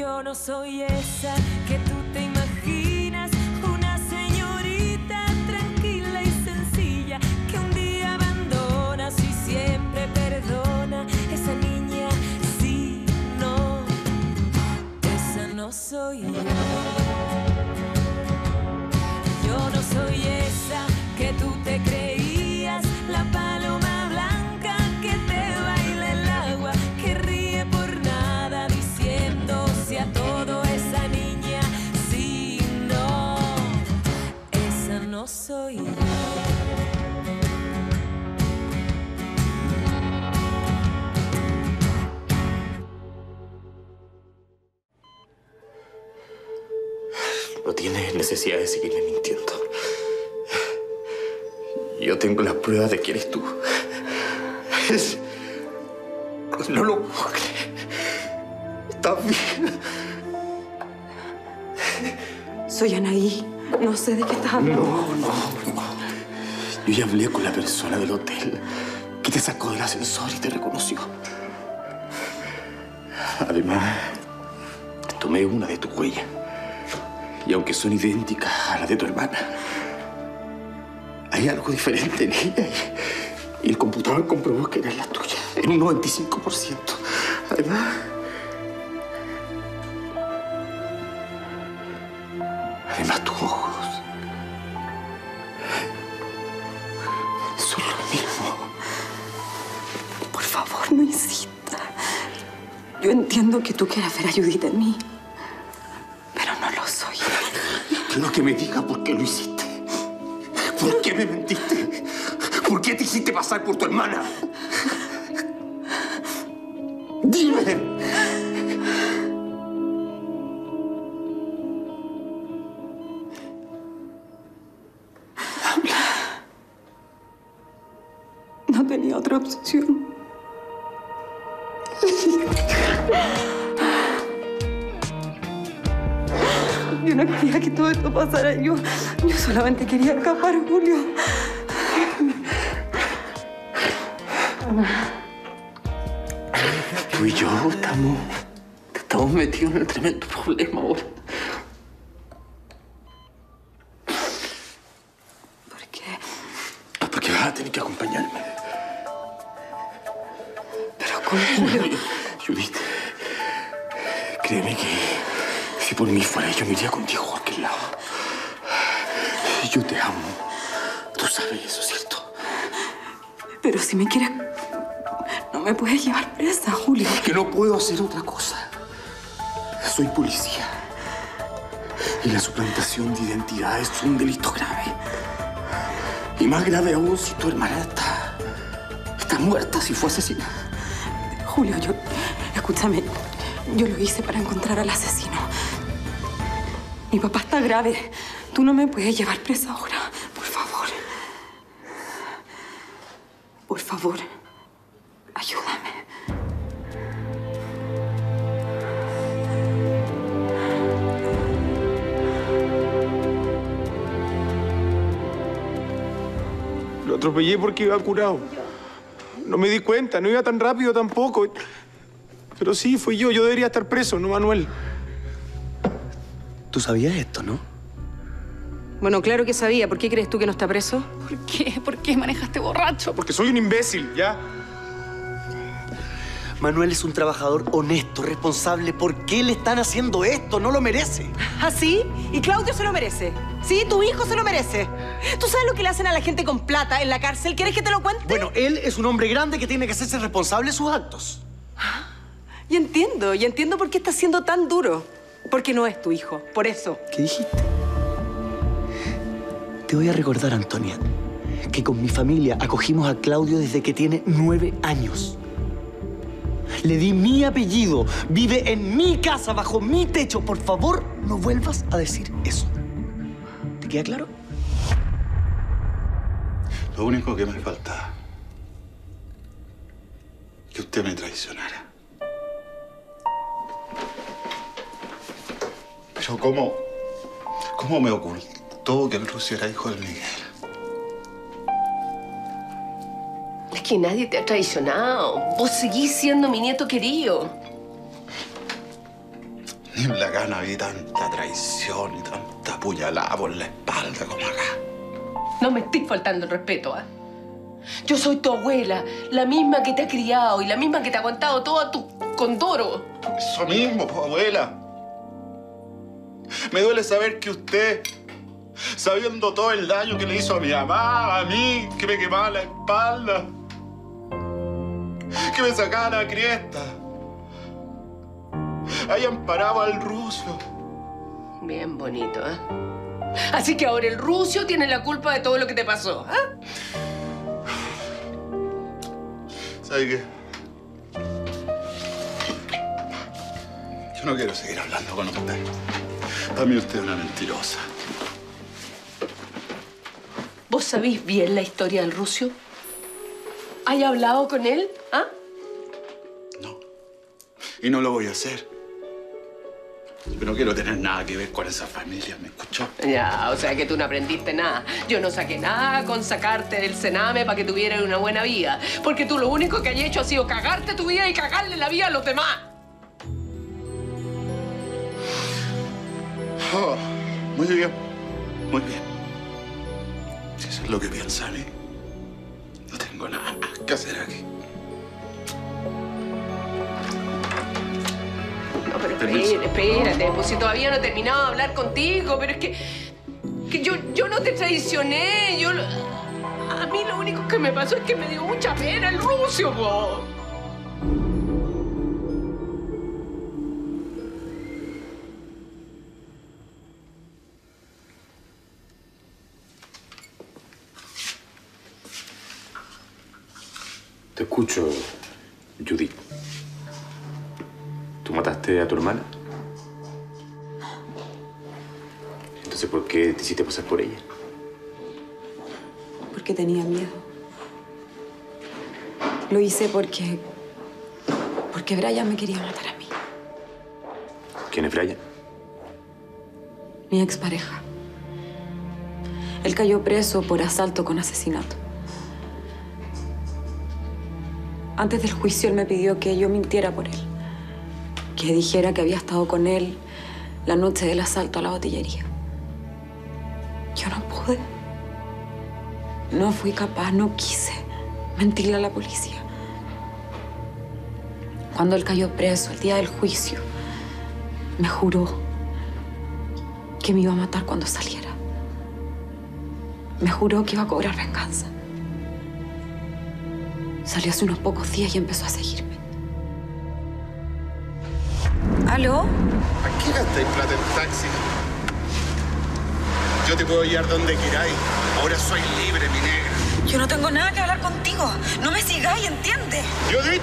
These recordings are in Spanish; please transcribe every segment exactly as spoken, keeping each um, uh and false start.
Yo no soy esa que tú te imaginas, una señorita tranquila y sencilla que un día abandonas y siempre perdona. Esa niña, sí, no, esa no soy yo. Yo no soy esa que tú te creías, la paloma blanca que te baila el agua, que ríe por nada diciéndose a todo. Esa niña, sí, no, esa no soy yo. No tienes necesidad de seguirme mintiendo. Yo tengo las pruebas de que eres tú. Es... No lo puedo creer. ¿Estás bien? Soy Anaí. No sé de qué estás hablando. No, no, no. Yo ya hablé con la persona del hotel que te sacó del ascensor y te reconoció. Además, tomé una de tus huellas. Y aunque son idénticas a las de tu hermana, hay algo diferente en ella. Y, y el computador comprobó que eran las tuyas, en un noventa y cinco por ciento. Además... Además, tus ojos son lo mismo. Por favor, no insistas. Yo entiendo que tú quieras ver a Judith en mí, pero no lo soy. Quiero que me digas por qué lo hiciste. ¿Por qué me mentiste? ¿Por qué te hiciste pasar por tu hermana? ¡Dime! No tenía otra opción. Yo no quería que todo esto pasara. Yo, yo solamente quería escapar, Julio. Tú y yo estamos... Estamos metidos en un tremendo problema ahora. ¿Por qué? Porque vas a tener que acompañarme. Pero ¿cómo, Julio? Judith, créeme que si por mí fuera, yo me iría contigo a cualquier lado. Yo te amo. Tú sabes eso, ¿cierto? Pero si me quieres... No me puedes llevar presa, Julio. Que no puedo hacer otra cosa. Soy policía. Y la suplantación de identidad es un delito grave. Y más grave aún si tu hermana está... Está muerta, si fue asesinada. Julio, yo... Escúchame. Yo lo hice para encontrar al asesino. Mi papá está grave. Tú no me puedes llevar presa ahora. Por favor. Por favor. Ayúdame. Lo atropellé porque iba curado. No me di cuenta, no iba tan rápido tampoco. Pero sí, fui yo. Yo debería estar preso, no Manuel. Tú sabías esto, ¿no? Bueno, claro que sabía. ¿Por qué crees tú que no está preso? ¿Por qué? ¿Por qué manejaste borracho? Porque soy un imbécil, ¿ya? Manuel es un trabajador honesto, responsable. ¿Por qué le están haciendo esto? No lo merece. ¿Ah, sí? Y Claudio se lo merece. Sí, tu hijo se lo merece. ¿Tú sabes lo que le hacen a la gente con plata en la cárcel? ¿Quieres que te lo cuente? Bueno, él es un hombre grande que tiene que hacerse responsable de sus actos. Y entiendo, y entiendo por qué está siendo tan duro. Porque no es tu hijo, por eso. ¿Qué dijiste? Te voy a recordar, Antonia, que con mi familia acogimos a Claudio desde que tiene nueve años. Le di mi apellido, vive en mi casa, bajo mi techo. Por favor, no vuelvas a decir eso. ¿Te queda claro? Lo único que me faltaba, que usted me traicionara. Pero ¿cómo, cómo me ocultó que el Lucio era hijo del Miguel? Es que nadie te ha traicionado. Vos seguís siendo mi nieto querido. Ni en la gana vi tanta traición y tanta puñalada por la espalda como acá. No me estés faltando el respeto, ¿ah? ¿eh? Yo soy tu abuela, la misma que te ha criado y la misma que te ha aguantado todo tu condoro. Eso mismo, pues, abuela. Me duele saber que usted, sabiendo todo el daño que le hizo a mi mamá, a mí, que me quemaba la espalda, que me sacaba la cresta, hayan parado al ruso. Bien bonito, ¿eh? Así que ahora el ruso tiene la culpa de todo lo que te pasó, ¿eh? ¿Sabe qué? Yo no quiero seguir hablando con usted. Para mí usted es una mentirosa. ¿Vos sabés bien la historia del ruso? ¿Has hablado con él? ¿Ah? No. Y no lo voy a hacer. Pero no quiero tener nada que ver con esa familia, ¿me escuchó? Ya, o sea que tú no aprendiste nada. Yo no saqué nada con sacarte del Sename para que tuvieras una buena vida. Porque tú lo único que has hecho ha sido cagarte tu vida y cagarle la vida a los demás. Oh, muy bien, muy bien. Si eso es lo que piensa a mí, no tengo nada más que hacer aquí. No, pero espérate, espérate, pues si todavía no he terminado de hablar contigo, pero es que, que yo, yo no te traicioné, yo... A mí lo único que me pasó es que me dio mucha pena el ruso, po. Te escucho, Judith. ¿Tú mataste a tu hermana? Entonces, ¿por qué te hiciste pasar por ella? Porque tenía miedo. Lo hice porque... porque Brian me quería matar a mí. ¿Quién es Brian? Mi expareja. Él cayó preso por asalto con asesinato. Antes del juicio, él me pidió que yo mintiera por él. Que dijera que había estado con él la noche del asalto a la botillería. Yo no pude. No fui capaz, no quise mentirle a la policía. Cuando él cayó preso, el día del juicio, me juró que me iba a matar cuando saliera. Me juró que iba a cobrar venganza. Salió hace unos pocos días y empezó a seguirme. ¿Aló? ¿A qué gastáis plata en taxi? Yo te puedo llevar donde queráis. Ahora soy libre, mi negra. Yo no tengo nada que hablar contigo. No me sigáis, ¿entiendes? ¡Judith!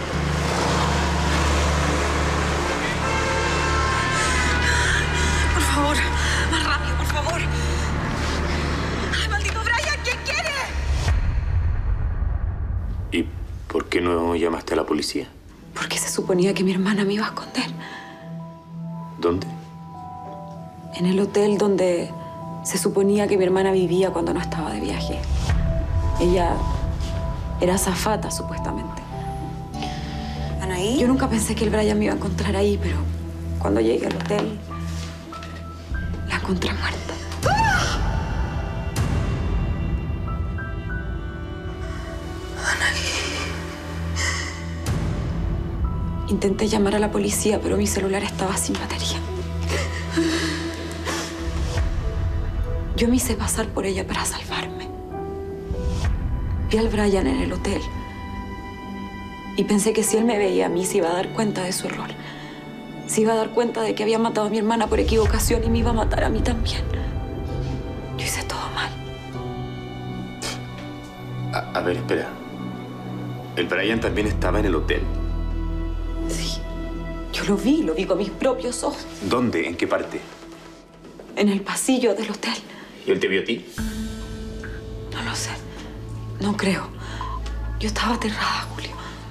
Por favor, más rápido, por favor. ¡Ay, maldito Brian! ¿Qué quiere? ¿Y por qué no llamaste a la policía? Porque se suponía que mi hermana me iba a esconder. ¿Dónde? En el hotel donde se suponía que mi hermana vivía cuando no estaba de viaje. Ella era azafata, supuestamente. ¿Anaí? Yo nunca pensé que el Brian me iba a encontrar ahí, pero cuando llegué al hotel, la encontré muerta. ¡Ah! Anaí. Intenté llamar a la policía, pero mi celular estaba sin batería. Yo me hice pasar por ella para salvarme. Vi al Brian en el hotel y pensé que si él me veía a mí se iba a dar cuenta de su error. Se iba a dar cuenta de que había matado a mi hermana por equivocación y me iba a matar a mí también. Yo hice todo mal. A, a ver, espera. ¿El Brian también estaba en el hotel? Sí. Yo lo vi, lo vi con mis propios ojos. ¿Dónde? ¿En qué parte? En el pasillo del hotel. ¿Y él te vio a ti? No lo sé. No creo. Yo estaba aterrada, Julio.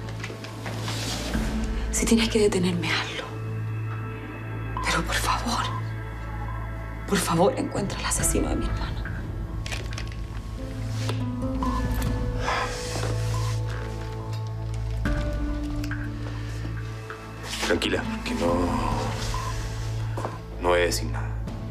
Si tienes que detenerme, hazlo. Pero por favor, por favor, encuentra al asesino de mi hermana. Tranquila, que no... no voy a decir nada.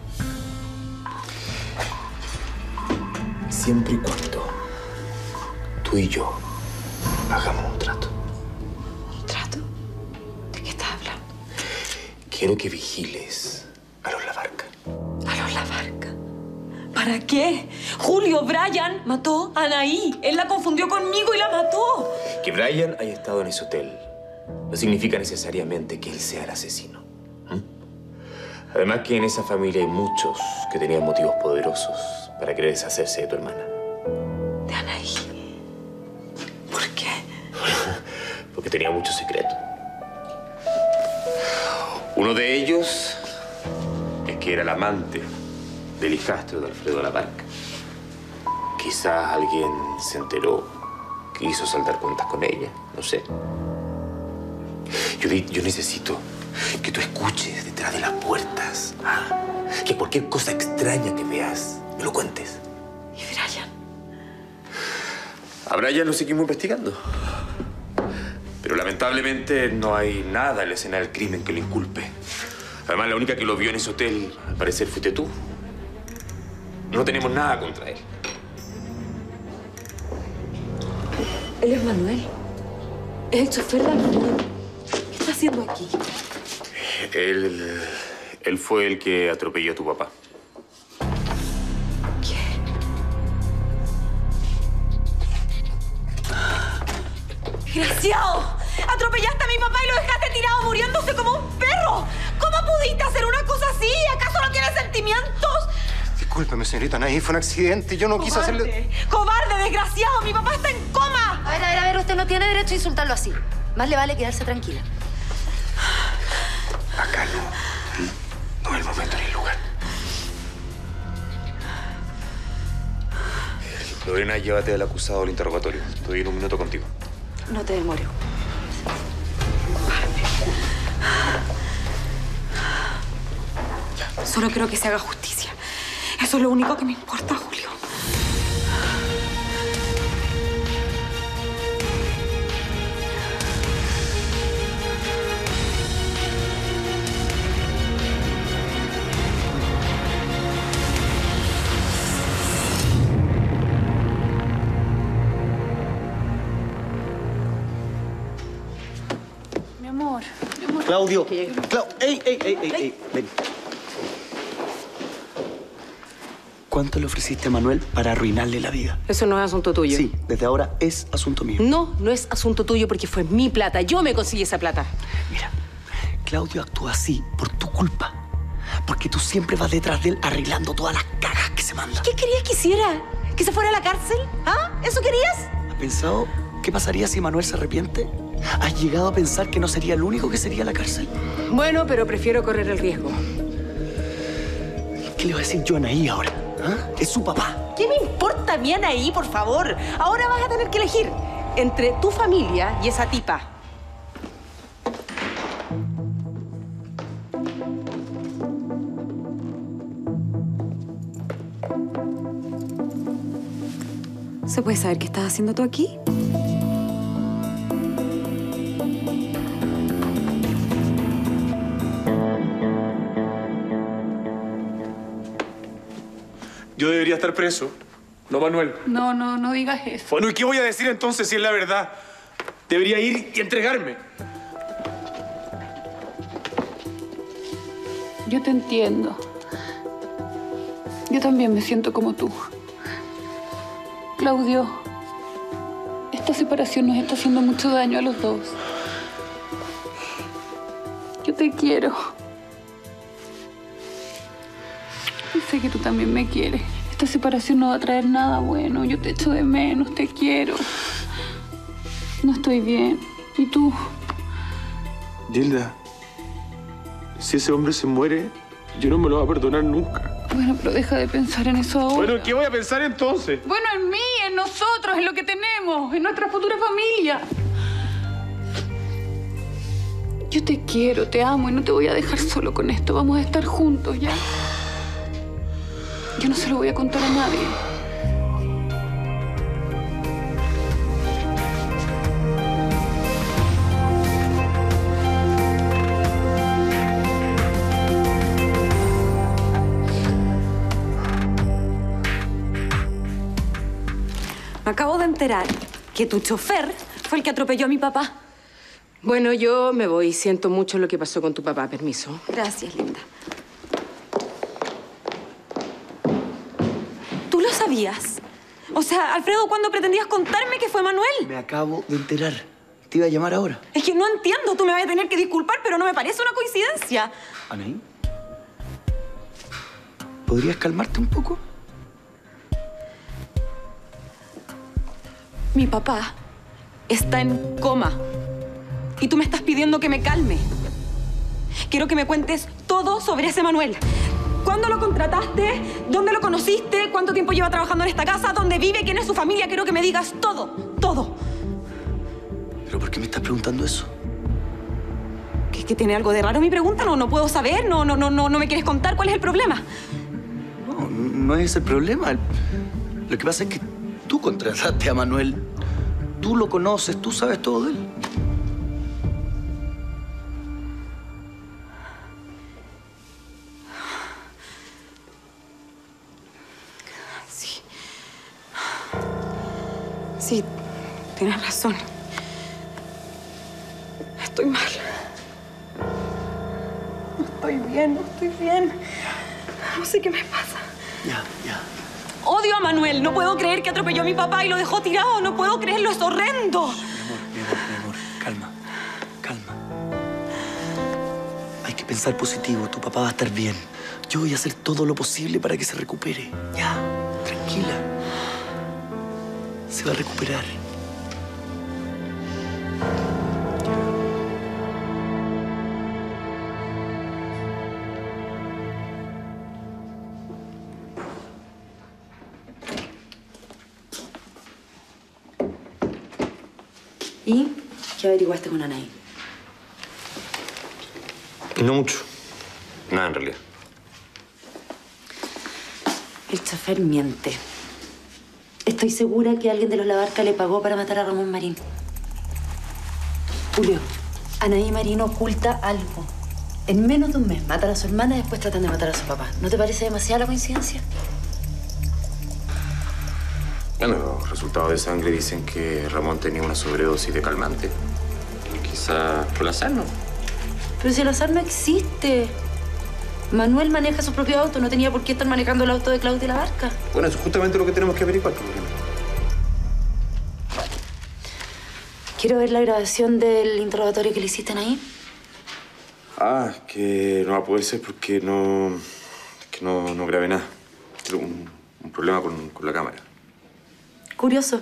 Siempre y cuando tú y yo hagamos un trato. ¿Un trato? ¿De qué estás hablando? Quiero que vigiles a los Labarca. ¿A los Labarca? ¿Para qué? Julio, Brian mató a Anaí. Él la confundió conmigo y la mató. Que Brian haya estado en ese hotel no significa necesariamente que él sea el asesino. ¿Mm? Además que en esa familia hay muchos que tenían motivos poderosos para querer deshacerse de tu hermana. ¿De Anaí? ¿Por qué? Porque tenía muchos secretos. Uno de ellos es que era el amante del hijastro de Alfredo Labarca. Quizás alguien se enteró que hizo saldar cuentas con ella, no sé. Judith, yo necesito que tú escuches detrás de las puertas. ¿Ah? Que cualquier cosa extraña que veas, me lo cuentes. ¿Y Brian? A Brian lo seguimos investigando. Pero lamentablemente no hay nada en la escena del crimen que lo inculpe. Además, la única que lo vio en ese hotel, al parecer, fuiste tú. No tenemos nada contra él. Él es Manuel. Es el chofer de Alfredo. ¿Qué está haciendo aquí? Él... Él fue el que atropelló a tu papá. ¡Desgraciado! Atropellaste a mi papá y lo dejaste tirado muriéndose como un perro. ¿Cómo pudiste hacer una cosa así? ¿Acaso no tienes sentimientos? Discúlpeme, señorita Anaí, fue un accidente. Yo no quise hacerle... ¡Cobarde, desgraciado! ¡Mi papá está en coma! A ver, a ver, a ver, usted no tiene derecho a insultarlo así. Más le vale quedarse tranquila. Acá no. No es el momento ni el lugar. Lorena, llévate al acusado al interrogatorio. Estoy en un minuto contigo. No te demores. Solo quiero que se haga justicia. Eso es lo único que me importa, Julio. Mi amor, mi amor. Claudio, Clau... ¡Ey, ey, ey, ey, ey! Ven. ¿Cuánto le ofreciste a Manuel para arruinarle la vida? Eso no es asunto tuyo. Sí, desde ahora es asunto mío. No, no es asunto tuyo porque fue mi plata. Yo me conseguí esa plata. Mira, Claudio actúa así por tu culpa. Porque tú siempre vas detrás de él arreglando todas las cagas que se mandan. ¿Qué querías que hiciera? ¿Que se fuera a la cárcel? ¿Ah? ¿Eso querías? ¿Has pensado qué pasaría si Manuel se arrepiente? ¿Has llegado a pensar que no sería el único que sería a la cárcel? Bueno, pero prefiero correr el riesgo. ¿Qué le voy a decir yo a Anaí ahora? ¿Ah? Es su papá. ¿Qué me importa bien ahí, por favor? Ahora vas a tener que elegir entre tu familia y esa tipa. ¿Se puede saber qué estás haciendo tú aquí? Yo debería estar preso, no Manuel. No, no, no digas eso. Bueno, ¿y qué voy a decir entonces si es la verdad? Debería ir y entregarme. Yo te entiendo. Yo también me siento como tú. Claudio, esta separación nos está haciendo mucho daño a los dos. Yo te quiero. Y sé que tú también me quieres. Esta separación no va a traer nada bueno. Yo te echo de menos, te quiero. No estoy bien. ¿Y tú? Gilda, si ese hombre se muere, yo no me lo voy a perdonar nunca. Bueno, pero deja de pensar en eso ahora. Bueno, ¿qué voy a pensar entonces? Bueno, en mí, en nosotros, en lo que tenemos, en nuestra futura familia. Yo te quiero, te amo y no te voy a dejar solo con esto. Vamos a estar juntos, ¿ya? Yo no se lo voy a contar a nadie. Me acabo de enterar que tu chofer fue el que atropelló a mi papá. Bueno, yo me voy. Siento mucho lo que pasó con tu papá. Permiso. Gracias, linda. ¿Tú lo sabías? O sea, Alfredo, ¿cuándo pretendías contarme que fue Manuel? Me acabo de enterar. Te iba a llamar ahora. Es que no entiendo. Tú me vas a tener que disculpar, pero no me parece una coincidencia. Anaí, ¿podrías calmarte un poco? Mi papá está en coma. Y tú me estás pidiendo que me calme. Quiero que me cuentes todo sobre ese Manuel. ¿Cuándo lo contrataste? ¿Dónde lo conociste? ¿Cuánto tiempo lleva trabajando en esta casa? ¿Dónde vive? ¿Quién es su familia? Quiero que me digas todo, todo. ¿Pero por qué me estás preguntando eso? ¿Que es que tiene algo de raro mi pregunta? No, no puedo saber. No, no, no, no, no me quieres contar. ¿Cuál es el problema? No, no es el problema. Lo que pasa es que tú contrataste a Manuel. Tú lo conoces, tú sabes todo de él. Sí, tienes razón. Estoy mal. No estoy bien, no estoy bien. No sé qué me pasa. Ya, ya. Odio a Manuel. No puedo creer que atropelló a mi papá y lo dejó tirado. No puedo creerlo, es horrendo. Mi amor, mi amor, mi amor. Calma, calma. Hay que pensar positivo. Tu papá va a estar bien. Yo voy a hacer todo lo posible para que se recupere. Ya, tranquila. Se va a recuperar. ¿Y qué averiguaste con Anaí? No mucho. Nada, en realidad. El chofer miente. Estoy segura que alguien de los Labarca le pagó para matar a Ramón Marín. Julio, Anaí Marín oculta algo. En menos de un mes matan a su hermana y después tratan de matar a su papá. ¿No te parece demasiada la coincidencia? Bueno, los resultados de sangre dicen que Ramón tenía una sobredosis de calmante. Quizá fue el azar, ¿no? Pero si el azar no existe. Manuel maneja su propio auto. No tenía por qué estar manejando el auto de Claudia Labarca. Bueno, eso es justamente lo que tenemos que averiguar. Quiero ver la grabación del interrogatorio que le hiciste ahí. Ah, que no va a poder ser porque no... que no, no grabé nada. Tuve un, un problema con, con la cámara. Curioso.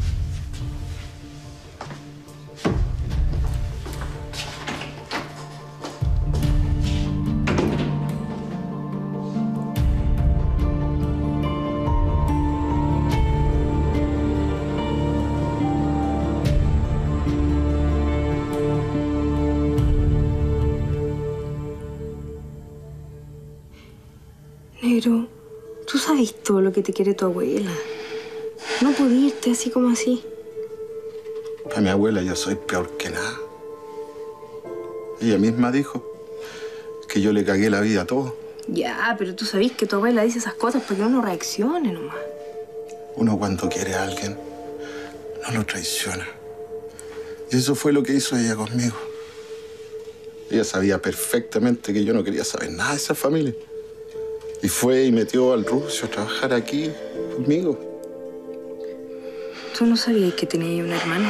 Negro, tú sabes todo lo que te quiere tu abuela. No podía irte así como así. Para mi abuela yo soy peor que nada. Ella misma dijo que yo le cagué la vida a todo. Ya, pero tú sabes que tu abuela dice esas cosas para que uno reaccione nomás. Uno cuando quiere a alguien no lo traiciona. Y eso fue lo que hizo ella conmigo. Ella sabía perfectamente que yo no quería saber nada de esa familia. Y fue y metió al ruso a trabajar aquí conmigo. ¿Tú no sabías que tenía un hermano?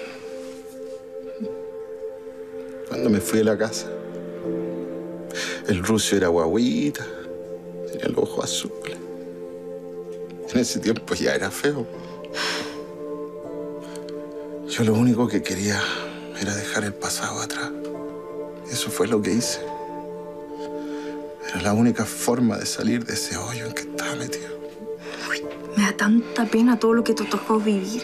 Cuando me fui a la casa, el ruso era guaguita, tenía los ojos azules. En ese tiempo ya era feo. Yo lo único que quería era dejar el pasado atrás. Eso fue lo que hice. Era la única forma de salir de ese hoyo en que estaba metido. Uy, me da tanta pena todo lo que te tocó vivir.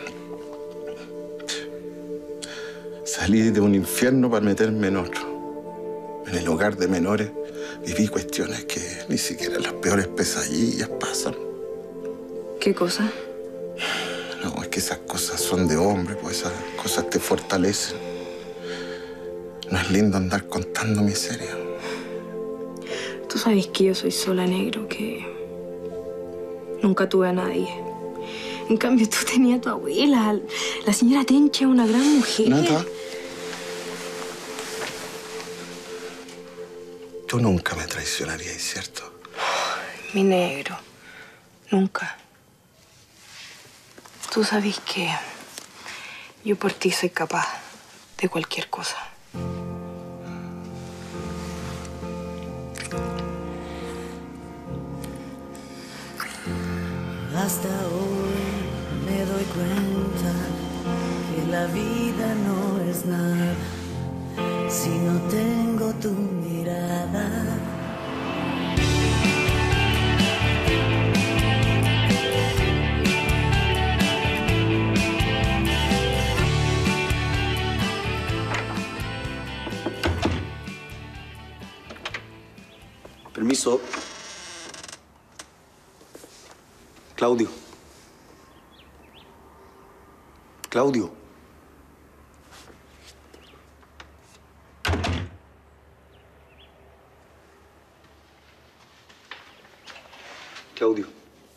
Salí de un infierno para meterme en otro. En el hogar de menores viví cuestiones que ni siquiera las peores pesadillas pasan. ¿Qué cosa? No, es que esas cosas son de hombre, pues esas cosas te fortalecen. No es lindo andar contando miseria. Tú sabes que yo soy sola, negro, que nunca tuve a nadie. En cambio, tú tenías a tu abuela. La señora Tencha es una gran mujer. Nata. Tú nunca me traicionarías, ¿cierto? Mi negro. Nunca. Tú sabes que yo por ti soy capaz de cualquier cosa. Hasta hoy me doy cuenta que la vida no es nada si no tengo tu mirada. Permiso. Claudio. Claudio. Claudio.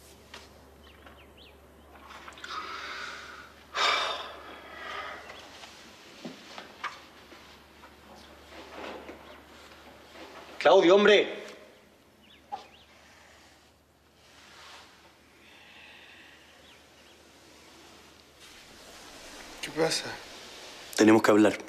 Claudio, hombre. ¿Qué pasa? Tenemos que hablar.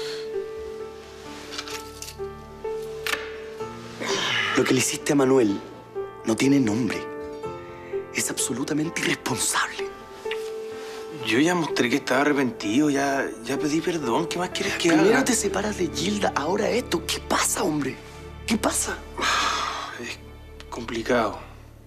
Lo que le hiciste a Manuel no tiene nombre. Es absolutamente irresponsable. Yo ya mostré que estaba arrepentido, ya, ya pedí perdón. ¿Qué más quieres que haga? Primero te separas de Gilda, ahora esto. ¿Qué pasa, hombre? ¿Qué pasa? Es complicado.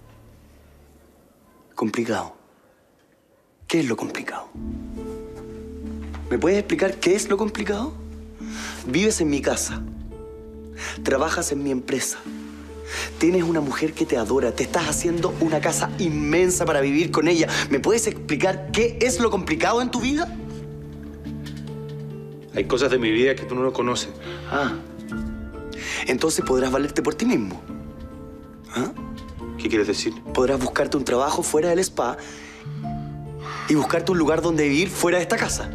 ¿Complicado? ¿Qué es lo complicado? ¿Me puedes explicar qué es lo complicado? Vives en mi casa. Trabajas en mi empresa. Tienes una mujer que te adora. Te estás haciendo una casa inmensa para vivir con ella. ¿Me puedes explicar qué es lo complicado en tu vida? Hay cosas de mi vida que tú no conoces. Ah. Entonces podrás valerte por ti mismo. ¿Ah? ¿Qué quieres decir? Podrás buscarte un trabajo fuera del spa y buscarte un lugar donde vivir fuera de esta casa.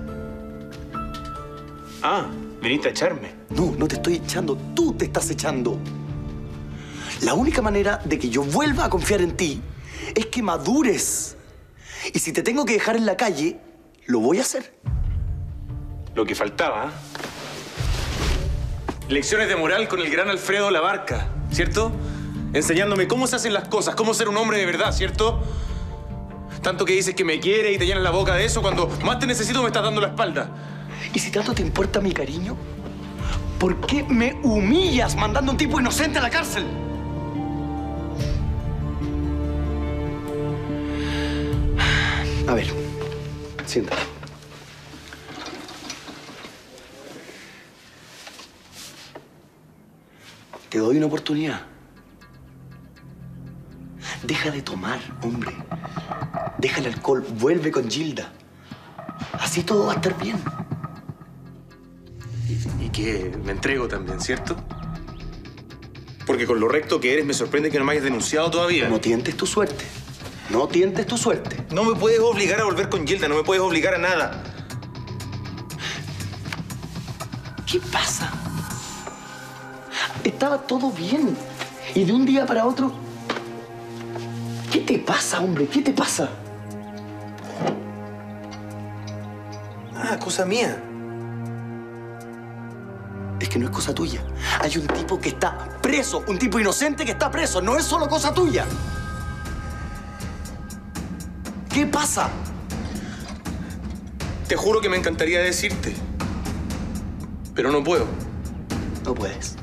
Ah, viniste a echarme. No, no te estoy echando. Tú te estás echando. La única manera de que yo vuelva a confiar en ti es que madures. Y si te tengo que dejar en la calle, lo voy a hacer. Lo que faltaba, ¿eh? Lecciones de moral con el gran Alfredo Labarca, ¿cierto? Enseñándome cómo se hacen las cosas, cómo ser un hombre de verdad, ¿cierto? Tanto que dices que me quiere y te llenas la boca de eso, cuando más te necesito me estás dando la espalda. ¿Y si tanto te importa mi cariño? ¿Por qué me humillas mandando a un tipo inocente a la cárcel? A ver, siéntate. Te doy una oportunidad. Deja de tomar, hombre. Deja el alcohol, vuelve con Gilda. Así todo va a estar bien. Y, y que me entrego también, ¿cierto? Porque con lo recto que eres me sorprende que no me hayas denunciado todavía. No tientes tu suerte. No tientes tu suerte. No me puedes obligar a volver con Gilda, no me puedes obligar a nada. ¿Qué pasa? Estaba todo bien. Y de un día para otro... ¿Qué te pasa, hombre? ¿Qué te pasa? Ah, cosa mía. Es que no es cosa tuya. Hay un tipo que está preso, un tipo inocente que está preso. No es solo cosa tuya. ¿Qué pasa? Te juro que me encantaría decirte. Pero no puedo. No puedes.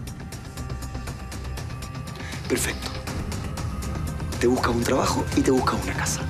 Perfecto. Te buscas un trabajo y te buscas una casa.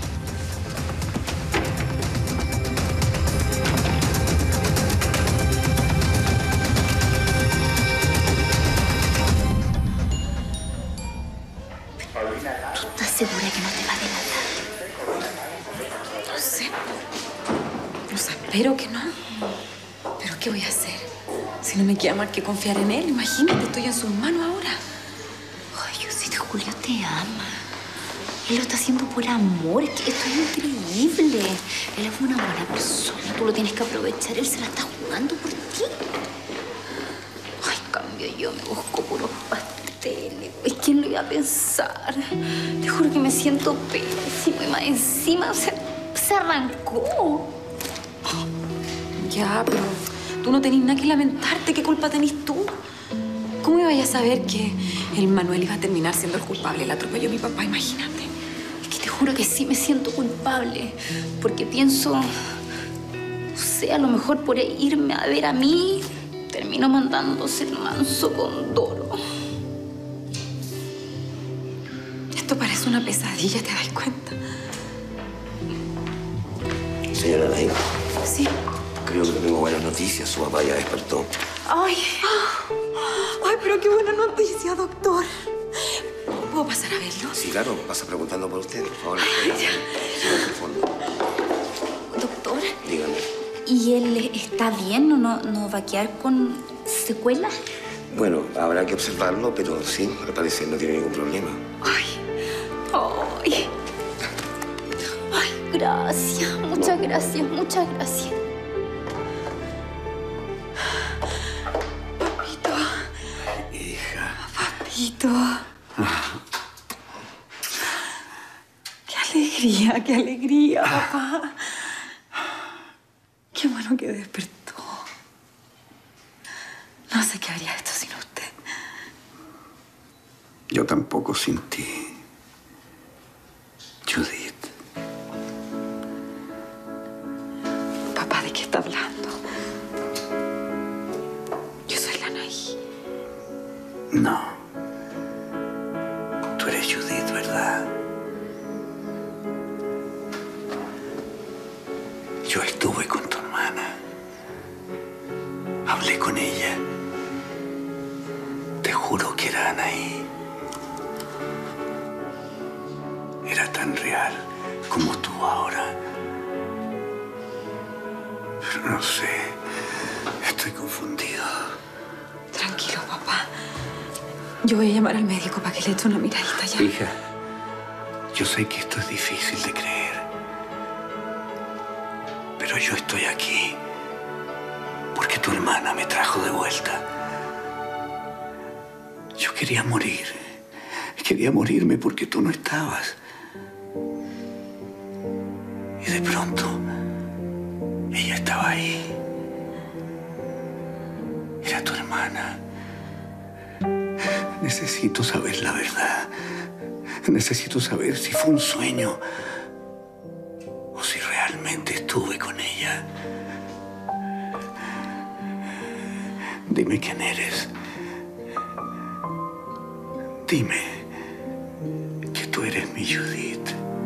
¿Tú estás segura que no te va a delatar? No sé. No sé, espero que no. ¿Pero qué voy a hacer? Si no me queda más que confiar en él, imagínate, estoy en sus manos ahora. Ay, Diosito, Julio te ama. Él lo está haciendo por amor. Es que esto es increíble. Él es una buena persona. Tú lo tienes que aprovechar. Él se la está jugando por ti. Ay, cambio, yo me busco puros pasteles. Pues, ¿quién lo iba a pensar? Te juro que me siento pésimo. Y más encima se, se arrancó. Ya, pero tú no tenés nada que lamentarte. ¿Qué culpa tenés tú? ¿Cómo iba a saber que el Manuel iba a terminar siendo el culpable? Le atropelló a mi papá, imagínate. Es que te juro que sí me siento culpable. Porque pienso, no sé, a lo mejor por irme a ver a mí, termino mandándose el manso con Doro. Esto parece una pesadilla, ¿te das cuenta? Señora Naima. Sí. Creo que tengo buenas noticias. Su papá ya despertó. Ay, ay, pero qué buena noticia, doctor. ¿Puedo pasar a verlo? Sí, claro. Pasa preguntando por usted, por favor. Siga al fondo. Doctor. Dígame. ¿Y él está bien? ¿No, no, no va a quedar con secuelas? Bueno, habrá que observarlo, pero sí, al parecer no tiene ningún problema. Ay, ay. Ay, gracias. Muchas gracias, muchas gracias. Papito. Qué alegría, qué alegría, papá. Qué bueno que despertó. No sé qué haría esto sin usted. Yo tampoco sin ti, Judith. Papá, ¿de qué está hablando? Yo soy la Anaí. No. Tú eres Judith, ¿verdad? Yo estuve con tu hermana. Hablé con ella. Te juro que era Anaí. Era tan real como tú ahora. Pero no sé. Estoy confundido. Tranquilo, papá. Yo voy a llamar al médico para que le eche una miradita ya. Hija, yo sé que esto es difícil de creer. Pero yo estoy aquí porque tu hermana me trajo de vuelta. Yo quería morir. Quería morirme porque tú no estabas. Y de pronto, ella estaba ahí. Era tu hermana. Necesito saber la verdad. Necesito saber si fue un sueño o si realmente estuve con ella. Dime quién eres. Dime que tú eres mi Judith.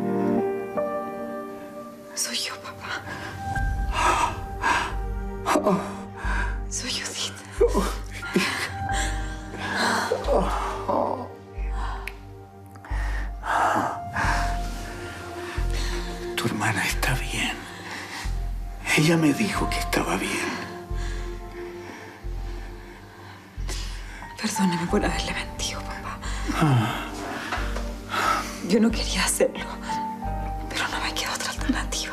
Soy yo, papá. Oh. Soy Judith. Oh. Oh. Tu hermana está bien. Ella me dijo que estaba bien. Perdóneme por haberle mentido, papá. Yo no quería hacerlo, pero no me quedó otra alternativa.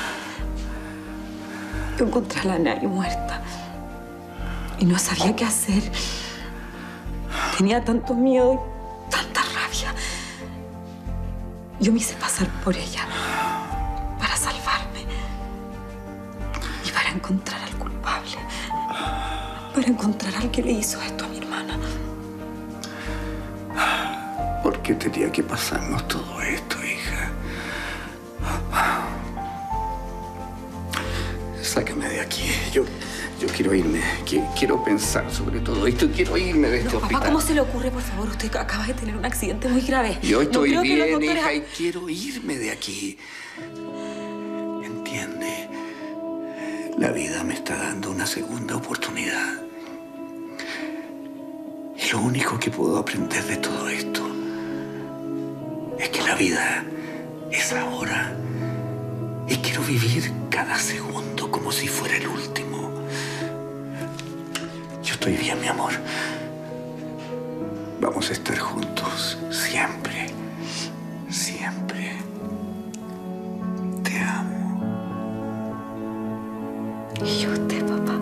Yo encontré a la Anaí muerta y no sabía qué hacer. Tenía tanto miedo y tanta rabia. Yo me hice pasar por ella para salvarme y para encontrar al culpable, para encontrar al que le hizo esto a mi hermana. ¿Por qué tenía que pasarnos todo esto, hija? Sácame de aquí. Yo, yo quiero irme. Qui- Quiero pensar sobre todo esto. Quiero irme de este No, papá, hospital. ¿cómo se le ocurre, por favor? Usted acaba de tener un accidente muy grave. Yo estoy No creo que los bien, doctores- hija, y quiero irme de aquí. ¿Entiende? La vida me está dando una segunda oportunidad. Y lo único que puedo aprender de todo esto es que la vida es ahora. Y quiero vivir cada segundo como si fuera el último. Yo estoy bien, mi amor. Vamos a estar juntos siempre. Siempre. Te amo. Y yo usted, papá.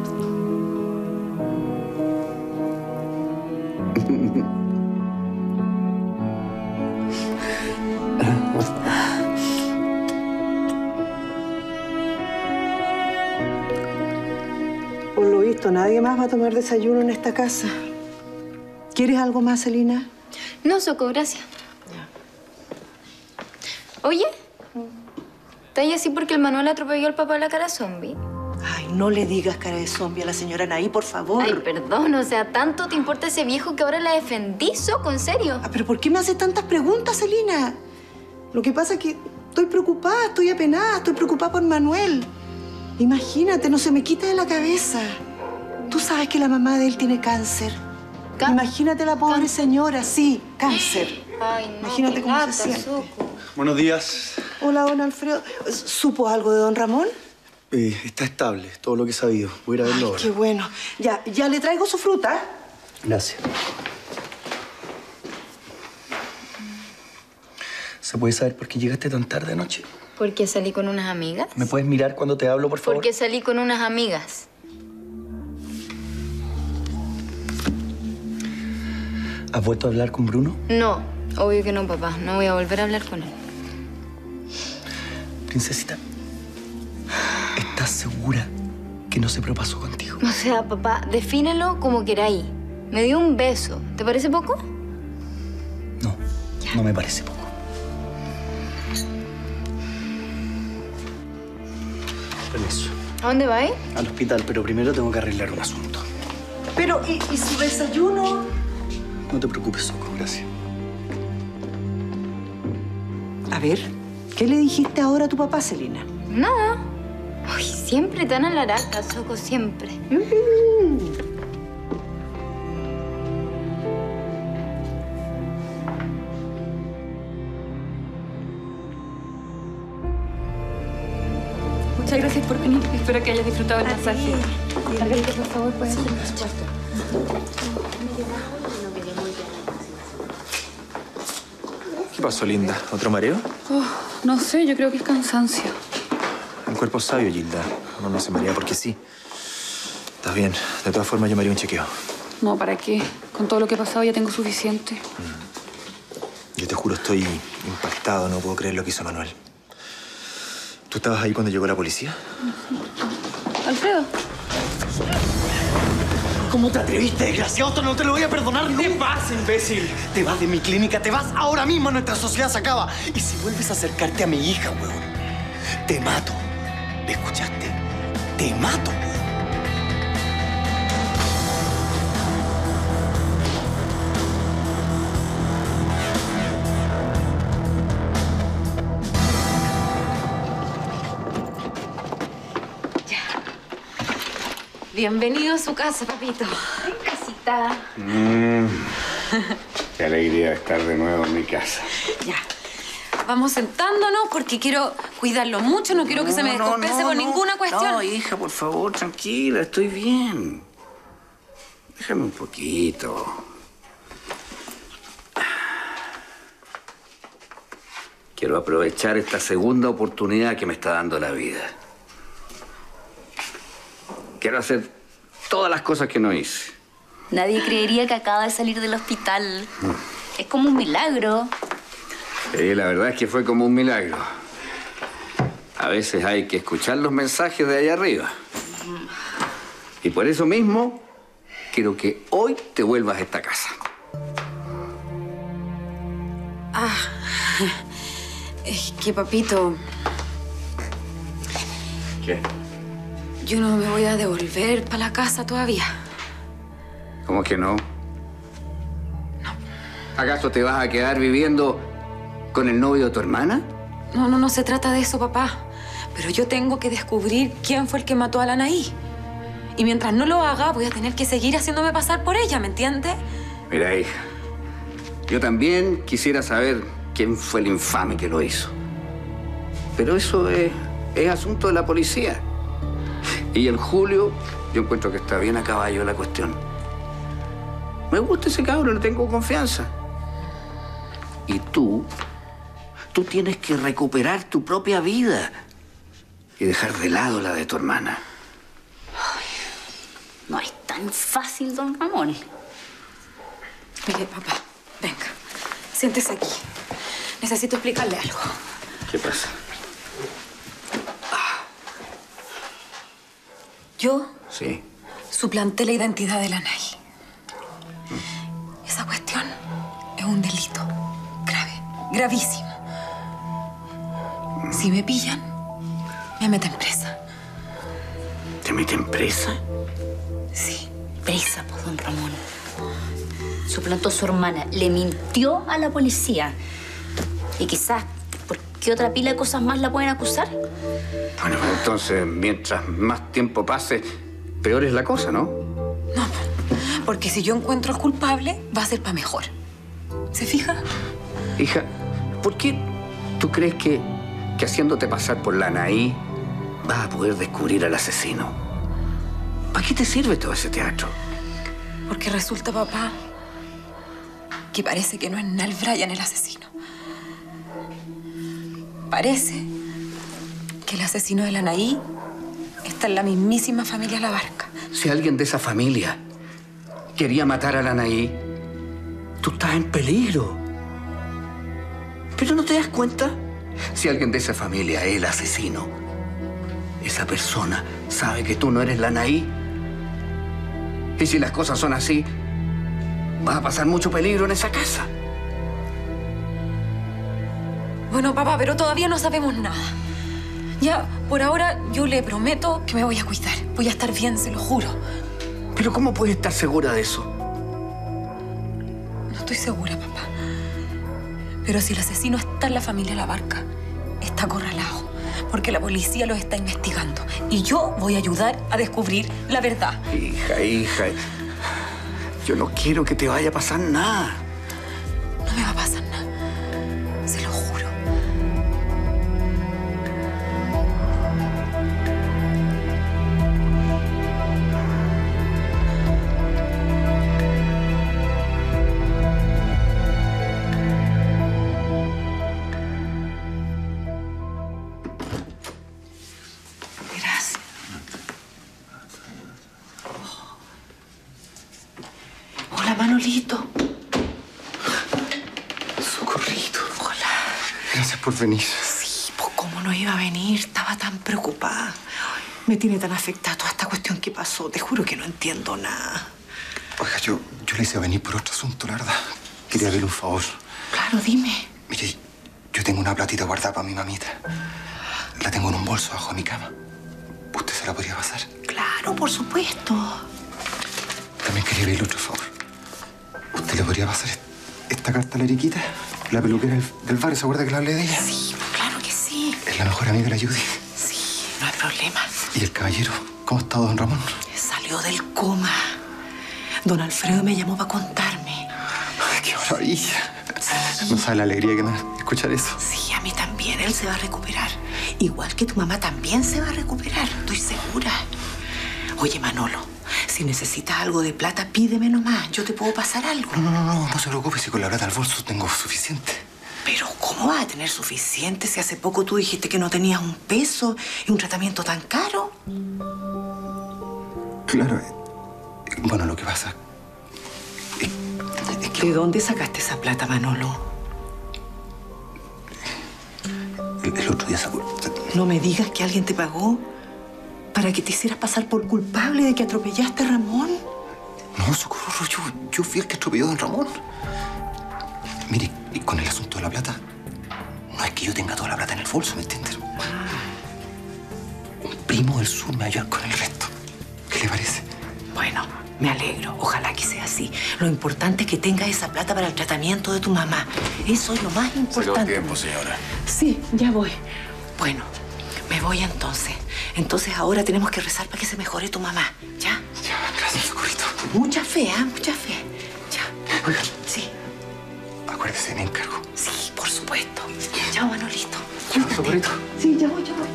Por lo visto, nadie más va a tomar desayuno en esta casa. ¿Quieres algo más, Celina? No, Soco, gracias. Oye, ¿estás así porque el Manuel atropelló al papá de la cara zombie? Ay, no le digas cara de zombie a la señora Anaí, por favor. Ay, perdón, o sea, ¿tanto te importa ese viejo que ahora la defendí, Soco? ¿En serio? Ah, ¿pero por qué me haces tantas preguntas, Celina? Lo que pasa es que estoy preocupada, estoy apenada, estoy preocupada por Manuel. Imagínate, no se me quita de la cabeza. Tú sabes que la mamá de él tiene cáncer. ¿Can? Imagínate la pobre señora, sí, cáncer. Ay, no, Imagínate qué cómo lata, se siente. Soco. Buenos días. Hola, don Alfredo. ¿Supo algo de don Ramón? Eh, está estable, todo lo que he sabido. Voy a ir a verlo Ay, ahora. qué bueno. Ya, ya le traigo su fruta. Gracias. ¿Se puede saber por qué llegaste tan tarde anoche? ¿Por qué salí con unas amigas? ¿Me puedes mirar cuando te hablo, por favor? Porque salí con unas amigas. ¿Has vuelto a hablar con Bruno? No, obvio que no, papá. No voy a volver a hablar con él. Princesita, ¿estás segura que no se propasó contigo? O sea, papá, defínelo como queráis. Me dio un beso. ¿Te parece poco? No, no me parece poco. Permiso. ¿A dónde vais? Al hospital, pero primero tengo que arreglar un asunto. Pero, ¿y, y su desayuno? No te preocupes, Soco, gracias. A ver, ¿qué le dijiste ahora a tu papá, Celina? Nada. Ay, siempre tan alaraca, Soco, siempre. Muchas gracias por venir. Espero que hayas disfrutado el masaje. Margarita, por favor, puedes hacer por supuesto. ¿Qué pasó, linda? ¿Otro mareo? Oh, no sé, yo creo que es cansancio. El cuerpo es sabio, Gilda. Uno no se marea porque sí. Estás bien. De todas formas, yo me haría un chequeo. No, ¿para qué? Con todo lo que he pasado ya tengo suficiente. Yo te juro, estoy impactado. No puedo creer lo que hizo Manuel. ¿Tú estabas ahí cuando llegó la policía? Alfredo. ¿Cómo te atreviste, desgraciado? Esto no te lo voy a perdonar nunca. ¿Qué pasa, imbécil? Te vas de mi clínica, te vas ahora mismo. Nuestra sociedad se acaba. Y si vuelves a acercarte a mi hija, huevón, te mato. ¿Me escuchaste? Te mato, huevón. Bienvenido a su casa, papito. Ay, casita. Mm, qué alegría estar de nuevo en mi casa. Ya. Vamos sentándonos porque quiero cuidarlo mucho. No quiero que se me No, no, descompense no, por no. ninguna cuestión. No, hija, por favor, tranquila, estoy bien. Déjame un poquito. Quiero aprovechar esta segunda oportunidad que me está dando la vida. Quiero hacer todas las cosas que no hice. Nadie creería que acaba de salir del hospital. Es como un milagro. Sí, la verdad es que fue como un milagro. A veces hay que escuchar los mensajes de allá arriba. Y por eso mismo, quiero que hoy te vuelvas a esta casa. Ah, es que, papito, ¿Qué? yo no me voy a devolver para la casa todavía. ¿Cómo que no? No. ¿Acaso te vas a quedar viviendo con el novio de tu hermana? No, no, no se trata de eso, papá. Pero yo tengo que descubrir quién fue el que mató a la Anaí. Y mientras no lo haga, voy a tener que seguir haciéndome pasar por ella, ¿me entiendes? Mira, hija, yo también quisiera saber quién fue el infame que lo hizo. Pero eso es, es asunto de la policía. Y el Julio, yo encuentro que está bien a caballo la cuestión. Me gusta ese cabrón, le tengo confianza. Y tú, Tú tienes que recuperar tu propia vida y dejar de lado la de tu hermana. No es tan fácil, don Ramón. Mire, papá, venga. Siéntese aquí. Necesito explicarle algo. ¿Qué pasa? Yo Sí. suplanté la identidad de la Nay. Esa cuestión es un delito grave, gravísimo. Si me pillan, me meten presa. ¿Te meten presa? Sí. Presa, pues, don Ramón. Suplantó a su hermana, le mintió a la policía. Y quizás, ¿por qué otra pila de cosas más la pueden acusar? Bueno, entonces, mientras más tiempo pase, peor es la cosa, ¿no? No, porque si yo encuentro al culpable, va a ser para mejor. ¿Se fija? Hija, ¿por qué tú crees que, que haciéndote pasar por la Anaí vas a poder descubrir al asesino? ¿Para qué te sirve todo ese teatro? Porque resulta, papá, que parece que no es Nal Bryan el asesino. Parece que el asesino de la Anaí está en la mismísima familia La Barca. Si alguien de esa familia quería matar a la Anaí, tú estás en peligro. ¿Pero no te das cuenta? Si alguien de esa familia es el asesino, esa persona sabe que tú no eres la Anaí. Y si las cosas son así, vas a pasar mucho peligro en esa casa. Bueno, papá, pero todavía no sabemos nada. Ya, por ahora, yo le prometo que me voy a cuidar. Voy a estar bien, se lo juro. ¿Pero cómo puedes estar segura de eso? No estoy segura, papá. Pero si el asesino está en la familia La Barca, está acorralado. Porque la policía lo está investigando. Y yo voy a ayudar a descubrir la verdad. Hija, hija, yo no quiero que te vaya a pasar nada. No me va a pasar nada. Se lo juro. Gracias. Hola, Manolito. Socorrito. Hola. Gracias por venir. Sí, pues cómo no iba a venir. Estaba tan preocupada. Me tiene tan afectada toda esta cuestión que pasó. Te juro que no entiendo nada. Oiga, yo, yo le hice venir por otro asunto, la verdad. Quería pedirle un favor. Claro, dime. Mire, yo tengo una platita guardada para mi mamita. La tengo en un bolso bajo mi cama. ¿Usted se la podría pasar? Claro, por supuesto. También quería pedirle otro favor. ¿Usted le podría pasar esta carta a la Eriquita? La peluquera del, del barrio, ¿se acuerda que le hablé de ella? Sí, pues claro que sí. Es la mejor amiga de la Judy. Sí, no hay problema. ¿Y el caballero? ¿Cómo ha estado, don Ramón? Salió del coma. Don Alfredo me llamó para contarme. Ay, ¡qué maravilla! No sabe la alegría que me da escuchar eso. Sí, a mí también. Él se va a recuperar. Igual que tu mamá también se va a recuperar. Estoy segura. Oye, Manolo, si necesitas algo de plata, pídeme nomás. Yo te puedo pasar algo. No, no, no, no, no se preocupe. Si con la plata al bolso tengo suficiente. Pero ¿cómo vas a tener suficiente si hace poco tú dijiste que no tenías un peso y un tratamiento tan caro? Claro. eh, Bueno, lo que pasa es, es que... ¿De dónde sacaste esa plata, Manolo? El, el otro día sacó... No me digas que alguien te pagó para que te hicieras pasar por culpable de que atropellaste a Ramón. No, Socorro, yo, yo fui el que atropelló a don Ramón. Mire, y con el asunto de la plata, no es que yo tenga toda la plata en el bolso, ¿me entiendes? Un primo del sur me va a ayudar con el resto. ¿Qué le parece? Bueno, me alegro. Ojalá que sea así. Lo importante es que tengas esa plata para el tratamiento de tu mamá. Eso es lo más importante. Se acabó tiempo, señora. Sí, ya voy. Bueno, me voy entonces. Entonces ahora tenemos que rezar para que se mejore tu mamá. ¿Ya? Ya, gracias, Socorrito. Mucha fe, ¿ah? Mucha fe. Ya. Oiga. Sí. Acuérdese de mi encargo. Sí, por supuesto. Chao, Manolito. Socorrito. Sí, ya voy, ya voy.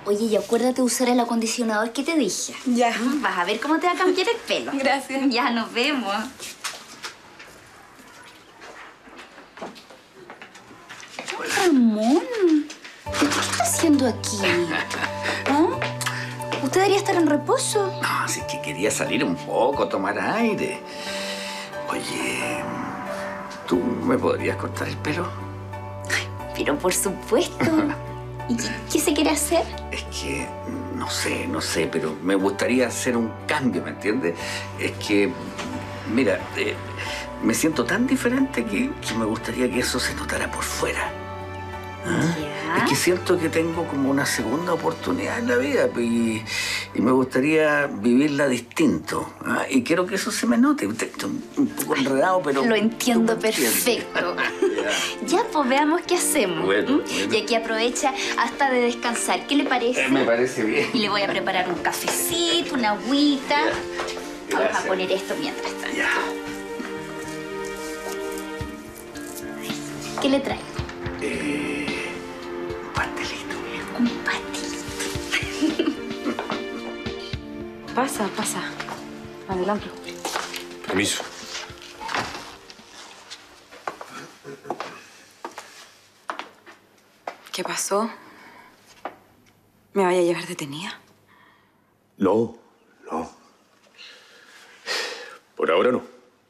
Oye, y acuérdate de usar el acondicionador que te dije. Ya. Vas a ver cómo te va a cambiar el pelo. Gracias. Ya, nos vemos. Ramón, ¿qué estás haciendo aquí? ¿Ah? ¿Usted debería estar en reposo? No, si es que quería salir un poco, tomar aire. Oye, ¿tú me podrías cortar el pelo? Pero por supuesto. ¿Y qué, qué se quiere hacer? Es que, no sé, no sé, pero me gustaría hacer un cambio, ¿me entiendes? Es que, mira, eh, me siento tan diferente que, que me gustaría que eso se notara por fuera. ¿Ah? ¿Ya? Es que siento que tengo como una segunda oportunidad en la vida y, y me gustaría vivirla distinto. ¿Ah? Y quiero que eso se me note. Estoy un poco enredado, pero... Lo entiendo tú me entiendes. perfecto. Ya, pues veamos qué hacemos. Bueno, ¿Mm? bueno. Y aquí aprovecha hasta de descansar. ¿Qué le parece? Eh, me parece bien. Y le voy a preparar un cafecito, una agüita. Vamos Gracias. a poner esto mientras tanto. Ya. ¿Qué le traigo? Eh, un pastelito. Un pastelito. Pasa, pasa. Adelante. Permiso. ¿Qué pasó? ¿Me vaya a llevar detenida? No, no. Por ahora no.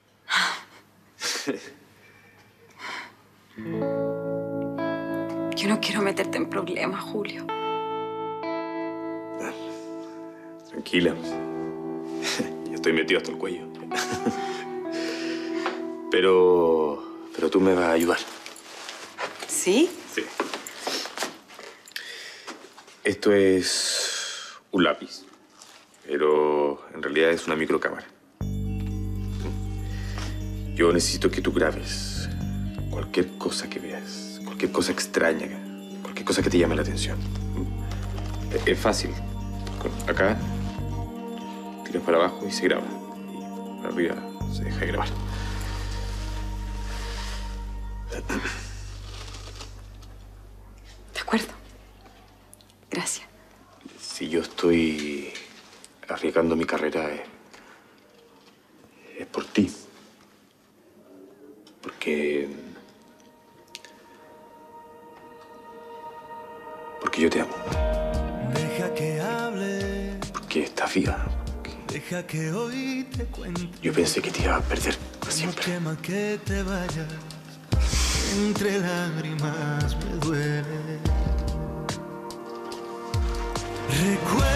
Yo no quiero meterte en problemas, Julio. Tranquila. Yo estoy metido hasta el cuello. Pero... pero tú me vas a ayudar. ¿Sí? Sí. Esto es un lápiz, pero en realidad es una microcámara. Yo necesito que tú grabes cualquier cosa que veas, cualquier cosa extraña, cualquier cosa que te llame la atención. Es fácil. Acá tiras para abajo y se graba. Y para arriba se deja de grabar. De acuerdo. Gracias. Si yo estoy arriesgando mi carrera es, es por ti. Porque... Porque yo te amo. Deja que hable. Porque estás viva. Deja que hoy te cuente. Yo pensé que te iba a perder para No siempre. quema que te vayas. Entre lágrimas me duele. Recuerda.